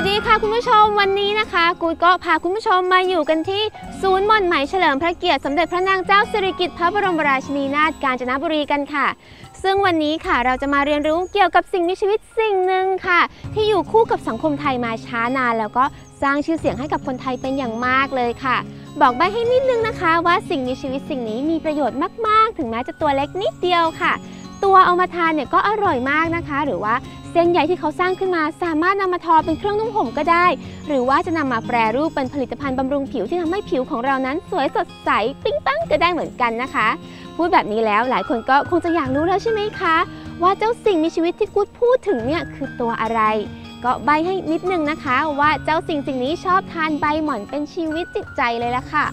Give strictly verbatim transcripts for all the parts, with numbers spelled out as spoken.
สดีค่ะคุณผู้ชมวันนี้นะคะกูดก็พาคุณผู้ชมมาอยู่กันที่ศูนย์หม่อนไหมเฉลิมพระเกียรติสมเด็จพระนางเจ้าสิริกิติ์พระบรมราชินีนาถกาญจนบุรีกันค่ะซึ่งวันนี้ค่ะเราจะมาเรียนรู้เกี่ยวกับสิ่งมีชีวิตสิ่งหนึ่งค่ะที่อยู่คู่กับสังคมไทยมาช้านานแล้วก็สร้างชื่อเสียงให้กับคนไทยเป็นอย่างมากเลยค่ะบอกใบ้ให้นิดนึงนะคะว่าสิ่งมีชีวิตสิ่งนี้มีประโยชน์มากๆถึงแม้จะตัวเล็กนิดเดียวค่ะตัวเอามาทานเนี่ยก็อร่อยมากนะคะหรือว่าเส้นใยที่เขาสร้างขึ้นมาสามารถนำมาทอเป็นเครื่องนุ่งห่มก็ได้หรือว่าจะนำมาแปรรูปเป็นผลิตภัณฑ์บำรุงผิวที่ทำให้ผิวของเรานั้นสวยสดใสปิ๊งปังก็ได้เหมือนกันนะคะพูดแบบนี้แล้วหลายคนก็คงจะอยากรู้แล้วใช่ไหมคะว่าเจ้าสิ่งมีชีวิตที่กู๊ดพูดถึงเนี่ยคือตัวอะไรก็ใบให้นิดนึงนะคะว่าเจ้าสิ่งสิ่งนี้ชอบทานใบหม่อนเป็นชีวิตจิตใจเลยล่ะค่ะ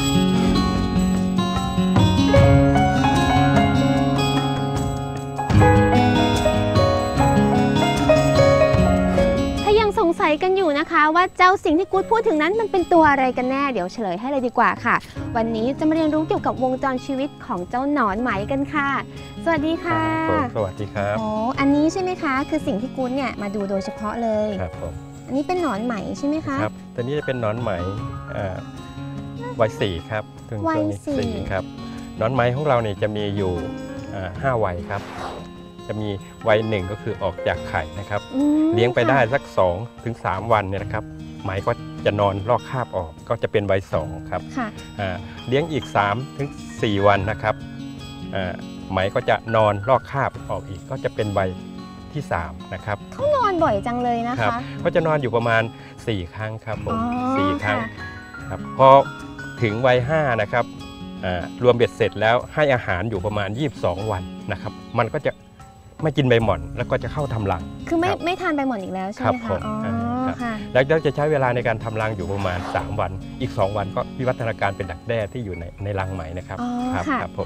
สงสัยกันอยู่นะคะว่าเจ้าสิ่งที่กู๊ดพูดถึงนั้นมันเป็นตัวอะไรกันแน่เดี๋ยวเฉลยให้เลยดีกว่าค่ะวันนี้จะมาเรียนรู้เกี่ยวกับวงจรชีวิตของเจ้าหนอนไหมกันค่ะสวัสดีค่ะสวัสดีครับโอ้อันนี้ใช่ไหมคะคือสิ่งที่กู๊ดเนี่ยมาดูโดยเฉพาะเลยครับผมอันนี้เป็นหนอนไหมใช่ไหมคะครับตัวนี้จะเป็นหนอนไหมวัยสี่ครับวัยสี่ครับหนอนไหมของเราเนี่ยจะมีอยู่ห้าวัยครับจะมีวัยหนึ่งก็คือออกจากไข่นะครับเลี้ยงไปได้สักสองถึงสามวันเนี่ยนะครับไหมก็จะนอนลอกคราบออกก็จะเป็นวัยสองครับเลี้ยงอีกสามถึงสี่วันนะครับไหมก็จะนอนลอกคราบออกอีกก็จะเป็นวัยที่สามนะครับเขานอนบ่อยจังเลยนะคะก็จะนอนอยู่ประมาณสี่ครั้งครับผมสี่ครั้งครับพอถึงวัยห้านะครับรวมเบ็ดเสร็จแล้วให้อาหารอยู่ประมาณยี่สิบสองวันนะครับมันก็จะไม่กินใบหม่อนแล้วก็จะเข้าทำรังคือไม่ไม่ทานใบหม่อนอีกแล้วใช่ไหมคะอ๋อค่ะแล้วจะใช้เวลาในการทำรังอยู่ประมาณสามวันอีกสองวันก็วิวัฒนาการเป็นดักแด้ที่อยู่ในในรังไหมนะครับครับครับผม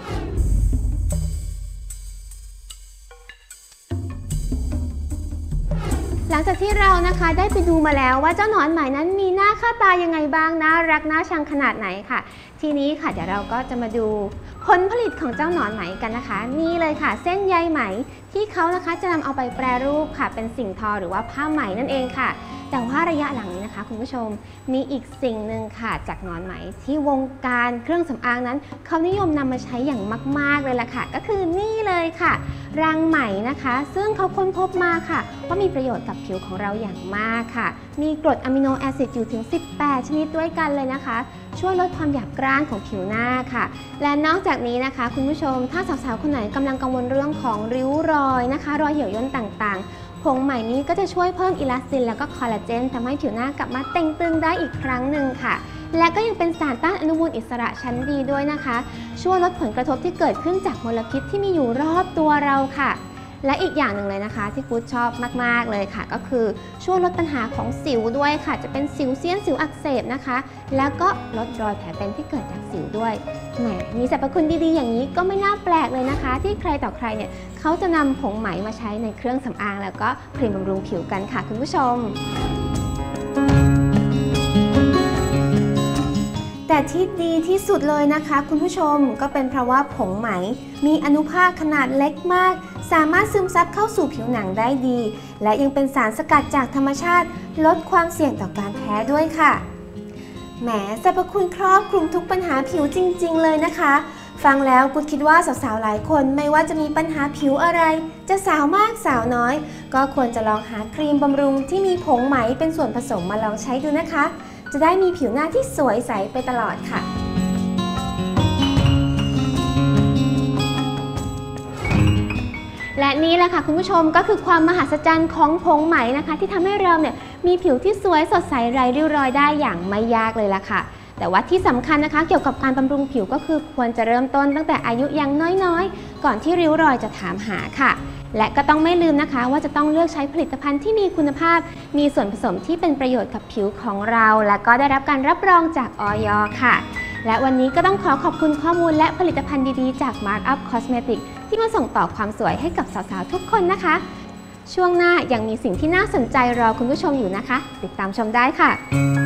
หลังจากที่เรานะคะได้ไปดูมาแล้วว่าเจ้าหนอนไหมนั้นมีหน้าค่าตายังไงบ้างน่ารักน่าชังขนาดไหนค่ะทีนี้ค่ะเดี๋ยวเราก็จะมาดูผลผลิตของเจ้าหนอนไหมกันนะคะนี่เลยค่ะเส้นใยไหมที่เขานะคะจะนำเอาไปแปรรูปค่ะเป็นสิ่งทอหรือว่าผ้าไหมนั่นเองค่ะแต่ว่าระยะหลังนี้นะคะคุณผู้ชมมีอีกสิ่งหนึ่งค่ะจากหนอนไหมที่วงการเครื่องสำอางนั้นเขานิยมนำมาใช้อย่างมากๆเลยล่ะค่ะก็คือนี่เลยค่ะรังไหมนะคะซึ่งเขาค้นพบมาค่ะว่ามีประโยชน์กับผิวของเราอย่างมากค่ะมีกรดอะมิโนแอซิดอยู่ถึงสิบแปดชนิดด้วยกันเลยนะคะช่วยลดความหยาบกร้านของผิวหน้าค่ะและนอกจากนี้นะคะคุณผู้ชมถ้าสาวๆคนไหนกำลังกังวลเรื่องของริ้วรอยนะคะรอยเหี่ยวย่นต่างๆผงไหมนี้ก็จะช่วยเพิ่มอิลาสตินแล้วก็คอลลาเจนทำให้ผิวหน้ากลับมาเต่งตึงได้อีกครั้งหนึ่งค่ะและก็ยังเป็นสารต้านอนุมูลอิสระชั้นดีด้วยนะคะช่วยลดผลกระทบที่เกิดขึ้นจากมลพิษที่มีอยู่รอบตัวเราค่ะและอีกอย่างหนึ่งเลยนะคะที่กู๊ดชอบมากๆเลยค่ะก็คือช่วยลดปัญหาของสิวด้วยค่ะจะเป็นสิวเซียนสิวอักเสบนะคะแล้วก็ลดรอยแผลเป็นที่เกิดจากสิวด้วยแหมมีสรรพคุณดีๆอย่างนี้ก็ไม่น่าแปลกเลยนะคะที่ใครต่อใครเนี่ยเขาจะนำผงไหมมาใช้ในเครื่องสำอางแล้วก็ครีมบำรุงผิวกันค่ะคุณผู้ชมแต่ที่ดีที่สุดเลยนะคะคุณผู้ชมก็เป็นเพราะว่าผงไหมมีอนุภาคขนาดเล็กมากสามารถซึมซับเข้าสู่ผิวหนังได้ดีและยังเป็นสารสกัดจากธรรมชาติลดความเสี่ยงต่อการแพ้ด้วยค่ะแหมสรรพคุณครอบคลุมทุกปัญหาผิวจริงๆเลยนะคะฟังแล้วกูคิดว่าสาวๆหลายคนไม่ว่าจะมีปัญหาผิวอะไรจะสาวมากสาวน้อยก็ควรจะลองหาครีมบำรุงที่มีผงไหมเป็นส่วนผสมมาลองใช้ดูนะคะจะได้มีผิวหน้าที่สวยใสไปตลอดค่ะและนี่แหละค่ะคุณผู้ชมก็คือความมหัศจรรย์ของผงไหมนะคะที่ทำให้เราเนี่ยมีผิวที่สวยสดใสไร้ริ้วรอยได้อย่างไม่ยากเลยล่ะค่ะแต่ว่าที่สำคัญนะคะเกี่ยวกับการบำรุงผิวก็คือควรจะเริ่มต้นตั้งแต่อายุยังน้อยๆก่อนที่ริ้วรอยจะถามหาค่ะและก็ต้องไม่ลืมนะคะว่าจะต้องเลือกใช้ผลิตภัณฑ์ที่มีคุณภาพมีส่วนผสมที่เป็นประโยชน์กับผิวของเราและก็ได้รับการรับรองจากอย.ค่ะและวันนี้ก็ต้องขอขอบคุณข้อมูลและผลิตภัณฑ์ดีๆจาก Markup Cosmetics ที่มาส่งต่อความสวยให้กับสาวๆทุกคนนะคะช่วงหน้ายังมีสิ่งที่น่าสนใจรอคุณผู้ชมอยู่นะคะติดตามชมได้ค่ะ